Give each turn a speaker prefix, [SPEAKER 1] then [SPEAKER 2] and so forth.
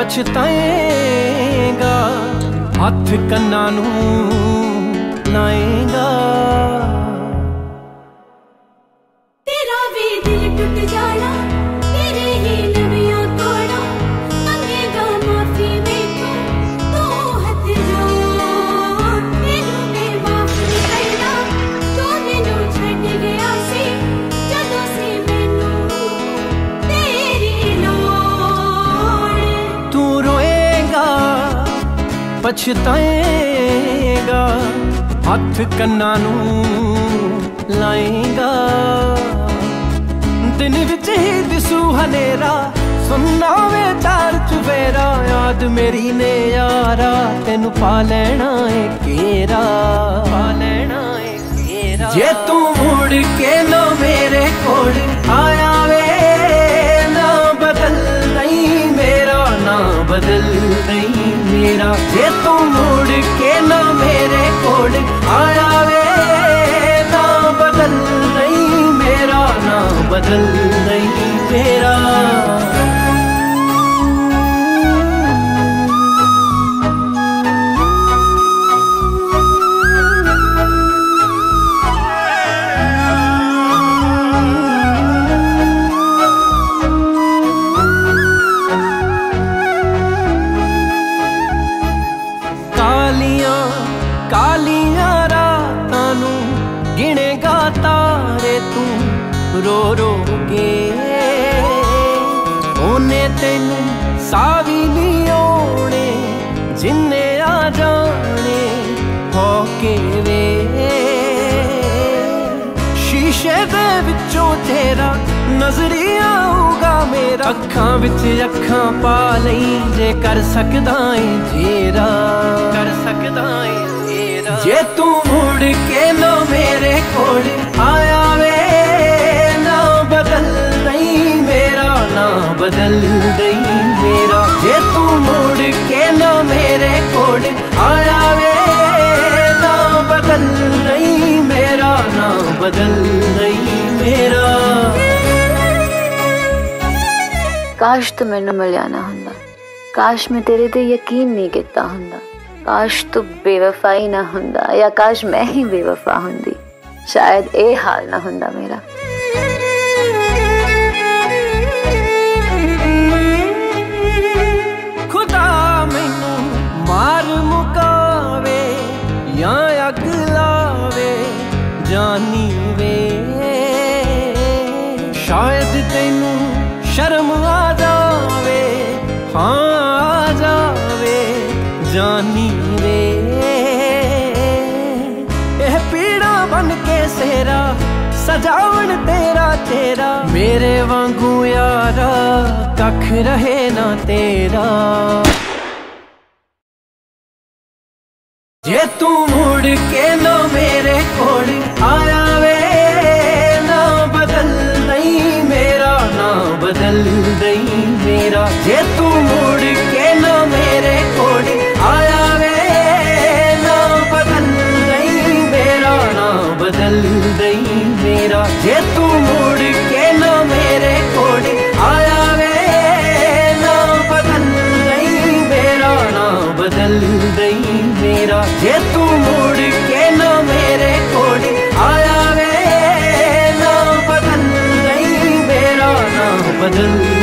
[SPEAKER 1] पछताएगा, हथ कन्ना नू लाएगा।
[SPEAKER 2] तेरा भी दिल टूट जाना, तेरे ही नवियां तोड़ा, मंगेगा माफी मेरे तो हथ जोड़। तेनू मैं माफ नहीं करना, जो मैनू छड्ड गया सी, जदों सी मैनू तेरी लोड़।
[SPEAKER 1] तू रोएगा, पछताएगा, हथ कन्ना नू लाएगा। दिन विच ही दिसू हनेरा, सुनना वे चार चुफेरा, याद मेरी ने यारा तेनू पा लेना है घेरा, पा लेना है घेरा। जे तू मुड़ के ना मेरे कोल आया वे, ना बदल नहीं मेरा, ना बदल नहीं मेरा। जे तू मुड़ के ना मेरे कोल आया वे, ना बदल नहीं मेरा, ना बदल नहीं मेरा। कालियां कालियां रातां नू गिनेगा तारे तू रो रो के, ओने तेनू सावी नहीं आने जिन्ने आ जाने होके वे। शीशे दे विचों तेरा नजरी आऊगा मेरा, अखां विच अखां पा लई जे कर सकदा है तेरा, कर सकदा है तेरा। जे तू मुड़ के ना मेरे कोल आया वे, ना बदल नहीं मेरा, ना बदल नहीं मेरा। जे तू मुड़ के ना मेरे कोल आया वे, ना बदल नहीं मेरा, ना बदल नहीं मेरा।
[SPEAKER 3] काश तू मैनू मिलिया ना हुंदा, काश मैं तेरे ते यकीन नहीं किता हुंदा, काश तू बेवफा ही ना हुंदा, या काश मैं ही बेवफा हुंदी, शायद ए हाल ना हुंदा मेरा।
[SPEAKER 1] खुदा मैनू मार मुकावे या अग लावे जानी वे, शायद तेनू शर्म आ जावे, हाँ आ जावे जानी वे। एह पीड़ा बन के सेरा सजावन तेरा चेहरा, मेरे वांगू यारा कख रहे ना तेरा। जे तू मुड़ के ना मेरे कोल आया वे, ना बदल नहीं मेरा, ना बदल नहीं मेरा। जे तू मुड़ के ना मेरे कोल आया वे, ना बदल नहीं मेरा, ना बदल नहीं मेरा। जे तू मुड़ के ना मेरे कोल आया वे, ना बदल नहीं मेरा, ना बदल नहीं मेरा। जे तू मुड़ के ना मेरे कोल आया वे, ना बदल नहीं मेरा, ना बदल